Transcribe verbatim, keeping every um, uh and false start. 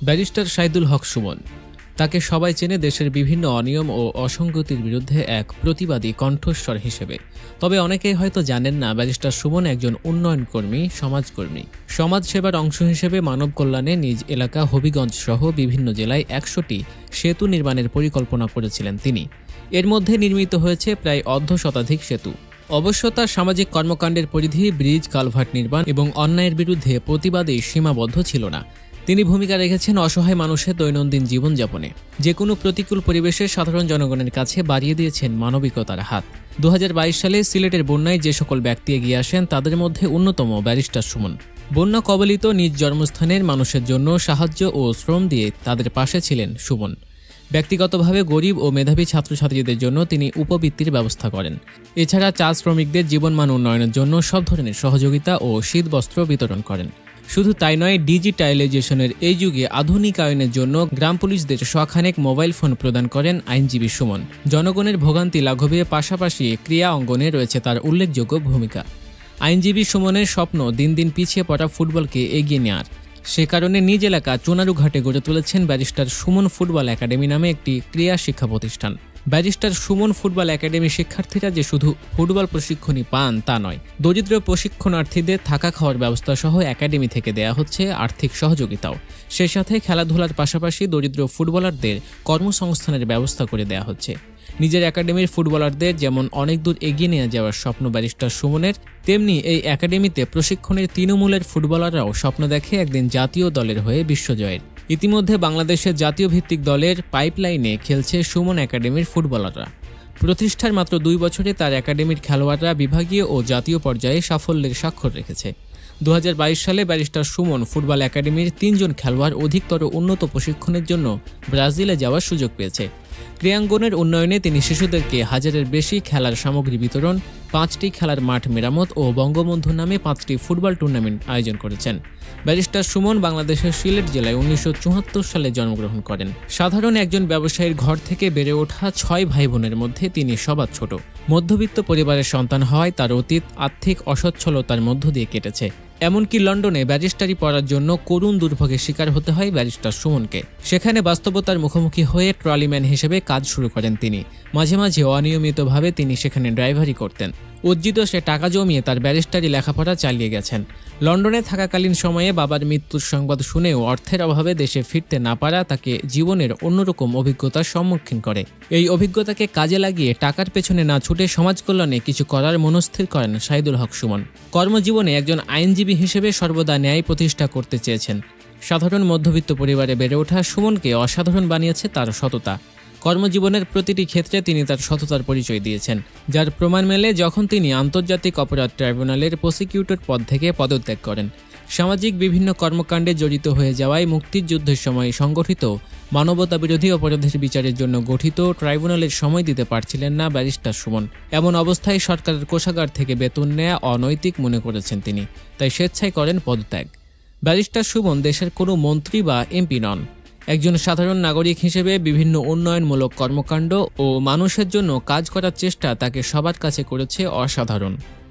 Barrister Saidul হক সুমন। তাকে সবাই চেনে দেশের বিভিন্ন অনিয়ম ও অসঙ্গতির বিরুদ্ধে এক প্রতিবাদী কণ্ঠস্বর হিসেবে। তবে অনেকেই হয়তো জানেন না, ব্যারিস্টার সুমন একজন উন্নয়নকর্মী, সমাজকর্মী। সমাজসেবার অংশ হিসেবে মানব কল্যাণে নিজ এলাকা হবিগঞ্জ সহ বিভিন্ন জেলায় একশোটি সেতু নির্মাণের পরিকল্পনা করেছিলেন তিনি। এর মধ্যে নির্মিত হয়েছে প্রায় অর্ধ শতাধিক সেতু। অবশ্য তার সামাজিক কর্মকাণ্ডের পরিধি ব্রিজ, কালভার্ট নির্মাণ এবং অন্যায়ের বিরুদ্ধে প্রতিবাদেই সীমাবদ্ধ ছিল না। তিনি ভূমিকা রেখেছেন অসহায় মানুষের দৈনন্দিন জীবনযাপনে। যে কোনো প্রতিকূল পরিবেশে সাধারণ জনগণের কাছে বাড়িয়ে দিয়েছেন মানবিকতার হাত। দু হাজার বাইশ সালে সিলেটের বন্যায় যে সকল ব্যক্তি এগিয়ে আসেন তাদের মধ্যে অন্যতম ব্যারিস্টার সুমন। বন্যা কবলিত নিজ জন্মস্থানের মানুষের জন্য সাহায্য ও শ্রম দিয়ে তাদের পাশে ছিলেন সুমন। ব্যক্তিগতভাবে গরিব ও মেধাবী ছাত্রছাত্রীদের জন্য তিনি উপবৃত্তির ব্যবস্থা করেন। এছাড়া চা শ্রমিকদের জীবনমান উন্নয়নের জন্য সব ধরনের সহযোগিতা ও শীতবস্ত্র বিতরণ করেন। শুধু তাই নয়, ডিজিটালাইজেশনের এই যুগে আধুনিকায়নের জন্য গ্রাম পুলিশদের শখানেক মোবাইল ফোন প্রদান করেন আইনজীবী সুমন। জনগণের ভোগান্তি লাঘবের পাশাপাশি ক্রীড়া অঙ্গনে রয়েছে তার উল্লেখযোগ্য ভূমিকা। আইনজীবী সুমনের স্বপ্ন দিন দিন পিছিয়ে পড়া ফুটবলকে এগিয়ে নেওয়ার। সে কারণে নিজ এলাকা চুনারুঘাটে গড়ে তুলেছেন ব্যারিস্টার সুমন ফুটবল একাডেমি নামে একটি ক্রীড়া শিক্ষা প্রতিষ্ঠান। ব্যারিস্টার সুমন ফুটবল একাডেমি শিক্ষার্থীরা যে শুধু ফুটবল প্রশিক্ষণই পান তা নয়, দরিদ্র প্রশিক্ষণার্থীদের থাকা খাওয়ার ব্যবস্থা সহ একাডেমি থেকে দেয়া হচ্ছে আর্থিক সহযোগিতাও। সে সাথে খেলাধুলার পাশাপাশি দরিদ্র ফুটবলারদের কর্মসংস্থানের ব্যবস্থা করে দেয়া হচ্ছে। নিজের একাডেমির ফুটবলারদের যেমন অনেক দূর এগিয়ে নিয়ে যাওয়ার স্বপ্ন ব্যারিস্টার সুমনের, তেমনি এই একাডেমিতে প্রশিক্ষণের তৃণমূলের ফুটবলাররাও স্বপ্ন দেখে একদিন জাতীয় দলের হয়ে বিশ্বজয়ের। ইতিমধ্যে বাংলাদেশের জাতীয় ভিত্তিক দলের পাইপলাইনে খেলছে সুমন একাডেমির ফুটবলাররা। প্রতিষ্ঠার মাত্র দুই বছরে তার একাডেমির খেলোয়াড়রা বিভাগীয় ও জাতীয় পর্যায়ে সাফল্যের স্বাক্ষর রেখেছে। দু হাজার বাইশ সালে ব্যারিস্টার সুমন ফুটবল একাডেমির তিনজন খেলোয়াড় অধিকতর উন্নত প্রশিক্ষণের জন্য ব্রাজিলে যাওয়ার সুযোগ পেয়েছে। ক্রীড়াঙ্গনের উন্নয়নে তিনি শিশুদেরকে হাজারের বেশি খেলার সামগ্রী বিতরণ, পাঁচটি খেলার মাঠ মেরামত ও বঙ্গবন্ধু নামে পাঁচটি ফুটবল টুর্নামেন্ট আয়োজন করেছেন। ব্যারিস্টার সুমন বাংলাদেশের সিলেট জেলায় উনিশশো চুয়াত্তর সালে জন্মগ্রহণ করেন। সাধারণ একজন ব্যবসায়ীর ঘর থেকে বেড়ে ওঠা ছয় ভাই বোনের মধ্যে তিনি সবার ছোট। মধ্যবিত্ত পরিবারের সন্তান হওয়ায় তার অতীত আর্থিক অসচ্ছলতার মধ্য দিয়ে কেটেছে। এমনকি লন্ডনে ব্যারিস্টারি পড়ার জন্য করুণ দুর্ভোগের শিকার হতে হয় ব্যারিস্টার সুমনকে। সেখানে বাস্তবতার মুখোমুখি হয়ে ট্রলিম্যান হিসেবে কাজ শুরু করেন তিনি। মাঝে মাঝে অনিয়মিতভাবে তিনি সেখানে ড্রাইভারি করতেন। উজ্জিত সে টাকা জমিয়ে তার ব্যারিস্টারি লেখাপড়া চালিয়ে গেছেন। লন্ডনে থাকাকালীন সময়ে বাবার মৃত্যুর সংবাদ শুনেও অর্থের অভাবে দেশে ফিরতে না পারা তাকে জীবনের অন্যরকম অভিজ্ঞতার সম্মুখীন করে। এই অভিজ্ঞতাকে কাজে লাগিয়ে টাকার পেছনে না ছুটে সমাজ কল্যাণে কিছু করার মনস্থির করেন সাইদুল হক সুমন। কর্মজীবনে একজন আইনজীবী হিসেবে সর্বদা ন্যায় প্রতিষ্ঠা করতে চেয়েছেন। সাধারণ মধ্যবিত্ত পরিবারে বেড়ে ওঠা সুমনকে অসাধারণ বানিয়েছে তার সততা। কর্মজীবনের প্রতিটি ক্ষেত্রে তিনি তার সততার পরিচয় দিয়েছেন, যার প্রমাণ মেলে যখন তিনি আন্তর্জাতিক অপরাধ ট্রাইব্যুনালের প্রসিকিউটর পদ থেকে পদত্যাগ করেন। সামাজিক বিভিন্ন কর্মকাণ্ডে জড়িত হয়ে যাওয়ায় মুক্তিযুদ্ধের সময় সংগঠিত মানবতা বিরোধী অপরাধের বিচারের জন্য গঠিত ট্রাইব্যুনালের সময় দিতে পারছিলেন না ব্যারিস্টার সুমন। এমন অবস্থায় সরকারের কোষাগার থেকে বেতন নেওয়া অনৈতিক মনে করেছেন তিনি, তাই স্বেচ্ছায় করেন পদত্যাগ। ব্যারিস্টার সুমন দেশের কোনো মন্ত্রী বা এমপি নন। একজন সাধারণ নাগরিক হিসেবে বিভিন্ন উন্নয়নমূলক কর্মকাণ্ড ও মানুষের জন্য কাজ করার চেষ্টা তাকে সবার কাছে করেছে অসাধারণ।